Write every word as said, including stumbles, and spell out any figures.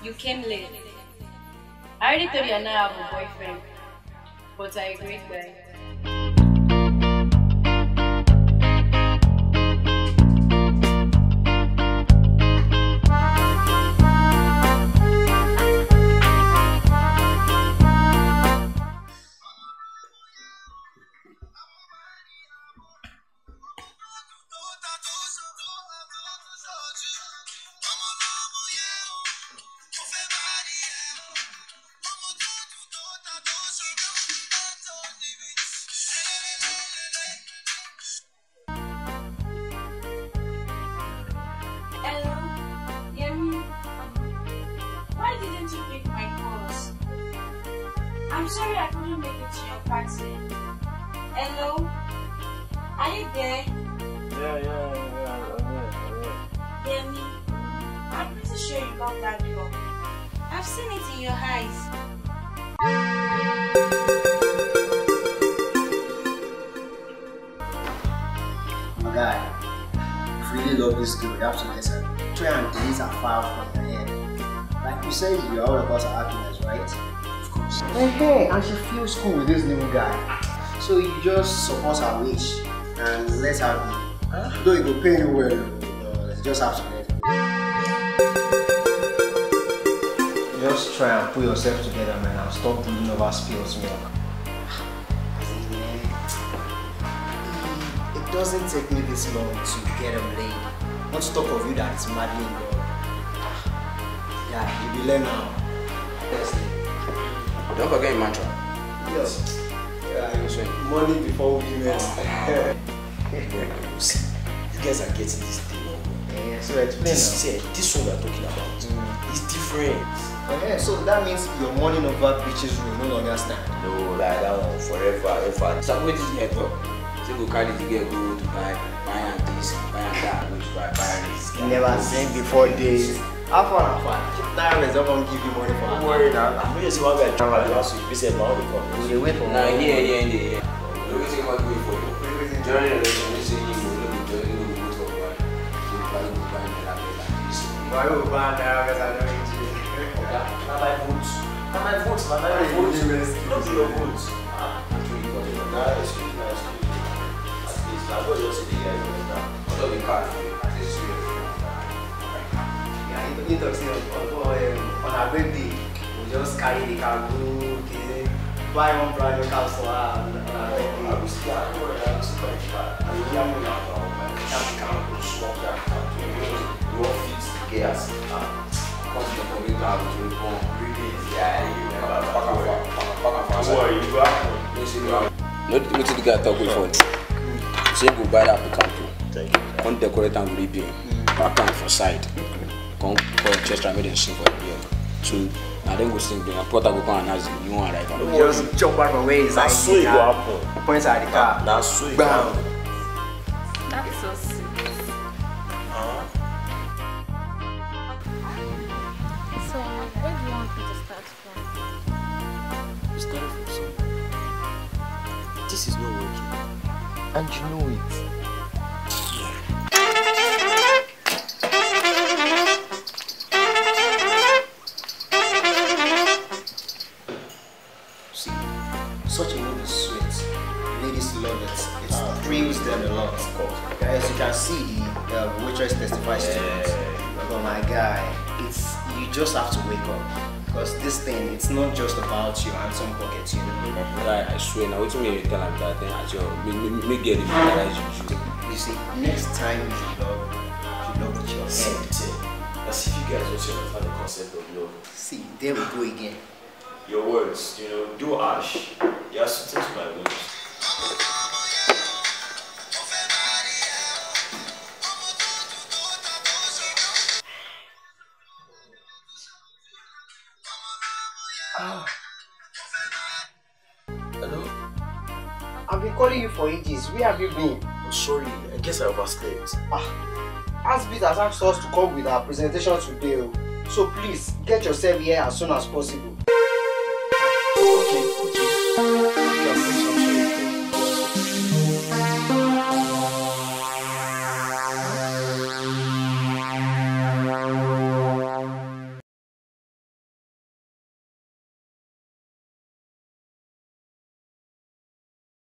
You came late. I already told you I now have a boyfriend, but I a great guy. I'm sorry I couldn't make it to your party. Hello? Are you there? Yeah, yeah, yeah, I'm here, I'm here. Yemi, I'm pretty sure you love that girl. I've seen it in your eyes. My guy, if you really love this girl, you have to let her try and delete her file from your head. Like you said, you're all about her happiness, right? Hey, hey, and she feels cool with this new guy. So you just support her wish and let her be. Huh? Though it will pay you well, uh, you just have to let her. Just try and put yourself together, man, and stop brooding over spilled milk. It doesn't take me this long to get him laid. Not to talk of you that is madly in love. Yeah, you will learn now. Honestly. Don't forget your mantra. Yes. Yeah, money before women. You guys are getting this thing wrong. Yeah, so explain this, now. Yeah, this one we are talking about mm. is different. Oh, yeah, so that means your money over bitches will no longer stand. No, like that one forever, ever. So wait till you get up. So go carry the girl, go to buy, buy and this, buy and that, go to buy, buy and this. Never seen before days. How far and far? Diamonds don't want to give you money for. Don't worry now. I'm going to see one guy travel the house. We say about the company. We wait for now. Yeah, yeah, yeah, yeah. The reason why we wait for you. During the election, we say you will not be joining the vote for one. So you probably will buy me like this. Why will buy diamonds? I don't need to. Not my votes. Not my votes. Not my votes. Don't be your votes. Actually, because you know that is really nice. At least I was just the guy who was down. Although the card, at least you You talk say on, on, on our birthday, we just carry the car, go, okay, buy one brand new car for her on our birthday. I will still have to I will still have to I will still have to have to count to swap that count to you will fix the gas. Come to the computer, I will go really yeah, you never pack and fast. Pack and fast. Who are you back? Not what did the guy talk with phone? Say go buy that picanto. Thank you. On decorate and reaping. Pack and for side. Come for just try make them sing for the year. So now then go sing the porter go come and ask you want right now. Just jump back from where he's like. That's so it go happen. Points at the car. That's so it go happen. That's so sweet. Uh-huh. So where do you want me to start from? Start from somewhere. This is not working. And you know it. Such a move is sweet. Ladies love it. It uh, thrills them a lot. Of course. As you can see, the uh, waitress testifies yeah. to it. But my guy, it's you just have to wake up because this thing, it's not just about your handsome pockets, you know. I, I swear, now what you mean you tell them that thing at your make me get it realize you. You see, next time you should love, you should love with your head. As if you guys also understand the concept of love. See, there we go again. Your words, you know, do ash. You are suited to my words. Ah. Hello? I've been calling you for ages. Where have you been? I'm sorry, I guess I overslept. Ah. Asbit has asked us to come with our presentation today. So please, get yourself here as soon as possible. Okay, okay.